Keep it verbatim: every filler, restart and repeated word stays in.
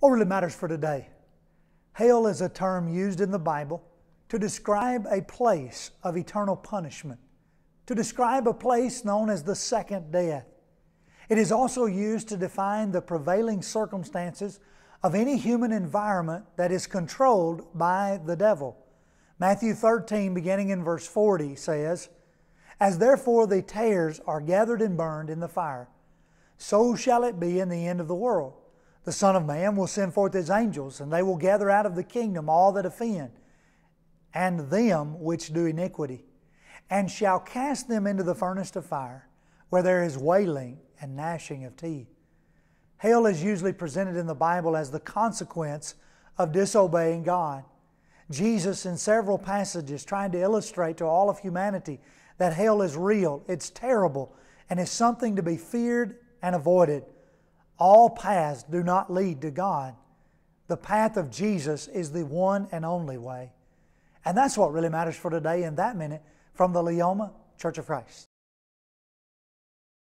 What really matters for today? Hell is a term used in the Bible to describe a place of eternal punishment, to describe a place known as the second death. It is also used to define the prevailing circumstances of any human environment that is controlled by the devil. Matthew thirteen, beginning in verse forty, says, "As therefore the tares are gathered and burned in the fire, so shall it be in the end of the world. The Son of Man will send forth His angels, and they will gather out of the kingdom all that offend, and them which do iniquity, and shall cast them into the furnace of fire, where there is wailing and gnashing of teeth." Hell is usually presented in the Bible as the consequence of disobeying God. Jesus, in several passages, tried to illustrate to all of humanity that hell is real, it's terrible, and is something to be feared and avoided. All paths do not lead to God. The path of Jesus is the one and only way. And that's what really matters for today in that minute from the Leoma Church of Christ.